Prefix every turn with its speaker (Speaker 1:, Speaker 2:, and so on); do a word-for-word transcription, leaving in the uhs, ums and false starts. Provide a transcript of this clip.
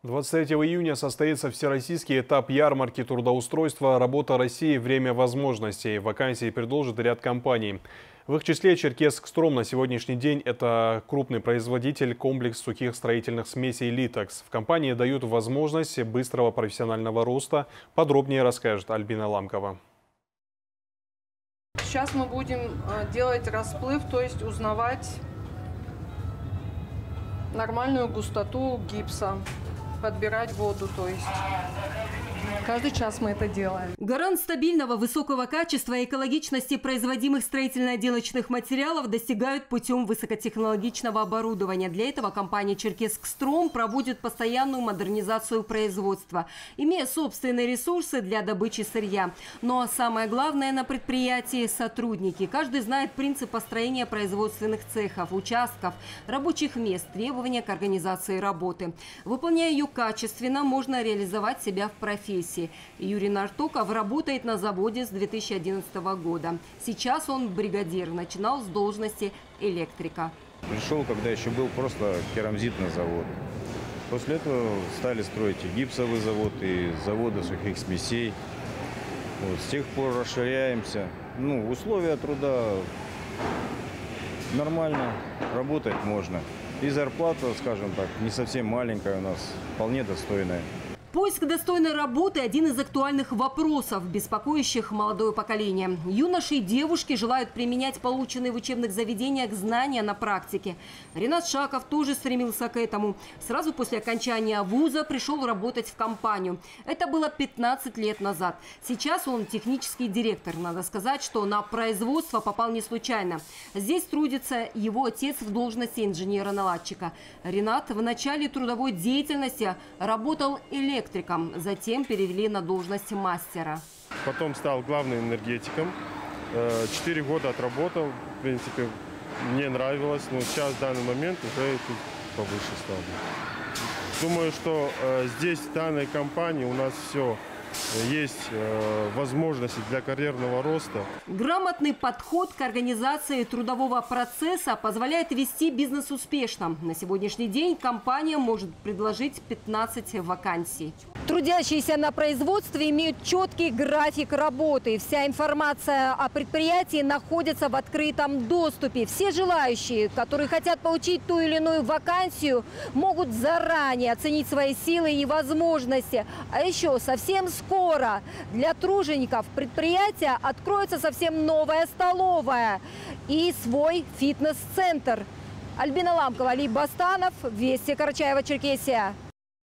Speaker 1: двадцать третьего июня состоится всероссийский этап ярмарки трудоустройства «Работа России. Время возможностей». Вакансии предложит ряд компаний. В их числе Черкесск-Стром на сегодняшний день – это крупный производитель комплекс сухих строительных смесей «Литекс». В компании дают возможность быстрого профессионального роста. Подробнее расскажет Альбина Ламкова.
Speaker 2: Сейчас мы будем делать расплыв, то есть узнавать нормальную густоту гипса, подбирать воду, то есть каждый час мы это делаем.
Speaker 3: Гарант стабильного высокого качества и экологичности производимых строительно-отделочных материалов достигают путем высокотехнологичного оборудования. Для этого компания «Черкесск-Стром» проводит постоянную модернизацию производства, имея собственные ресурсы для добычи сырья. Но самое главное на предприятии – сотрудники. Каждый знает принцип построения производственных цехов, участков, рабочих мест, требования к организации работы. Выполняя ее качественно, можно реализовать себя в профессии. Юрий Нартуков работает на заводе с две тысячи одиннадцатого года. Сейчас он бригадир, начинал с должности электрика.
Speaker 4: Пришел, когда еще был просто керамзитный завод. После этого стали строить и гипсовый завод, и заводы сухих смесей. Вот, с тех пор расширяемся. Ну, условия труда нормально, работать можно. И зарплата, скажем так, не совсем маленькая у нас, вполне достойная.
Speaker 3: Поиск достойной работы – один из актуальных вопросов, беспокоящих молодое поколение. Юноши и девушки желают применять полученные в учебных заведениях знания на практике. Ренат Шаков тоже стремился к этому. Сразу после окончания вуза пришел работать в компанию. Это было пятнадцать лет назад. Сейчас он технический директор. Надо сказать, что на производство попал не случайно. Здесь трудится его отец в должности инженера-наладчика. Ренат в начале трудовой деятельности работал электриком. Затем перевели на должность мастера.
Speaker 5: Потом стал главным энергетиком. Четыре года отработал. В принципе, мне нравилось. Но сейчас, в данный момент, уже тут повыше стал. Думаю, что здесь, в данной компании, у нас все есть возможности для карьерного роста.
Speaker 3: Грамотный подход к организации трудового процесса позволяет вести бизнес успешно. На сегодняшний день компания может предложить пятнадцать вакансий. Трудящиеся на производстве имеют четкий график работы. Вся информация о предприятии находится в открытом доступе. Все желающие, которые хотят получить ту или иную вакансию, могут заранее оценить свои силы и возможности. А еще совсем скоро для тружеников предприятия откроется совсем новая столовая и свой фитнес-центр. Альбина Ламкова, Алиб Бастанов, Вести, Карачаево-Черкесия.